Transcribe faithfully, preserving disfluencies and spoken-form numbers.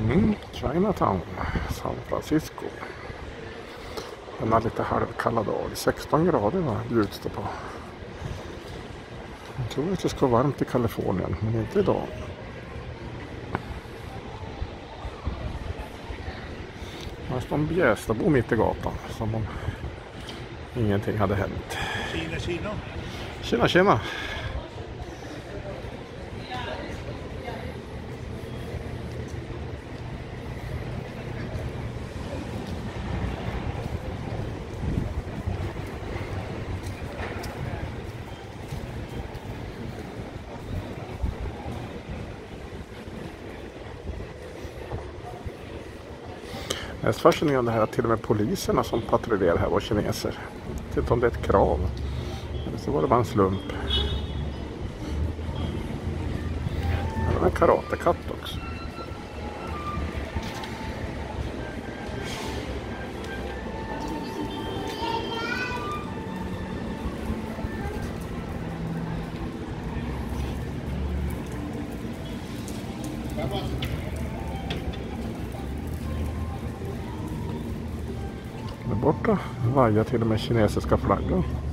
Mm, Chinatown, San Francisco. Den är lite halvkalla dag. sexton grader va, bjuds det på. Jag tror att det ska vara varmt i Kalifornien, men inte idag. Här står en bjästabo mitt i gatan, som om ingenting hade hänt. Kina, Kina. Tjena, tjena. Det är fascinerande här att till och med poliserna som patrullerar här var kineser. Jag vet inte om det är ett krav. Eller så var det bara en slump. Det var en karatekatt också. Där borta vajar till och med kinesiska flaggan.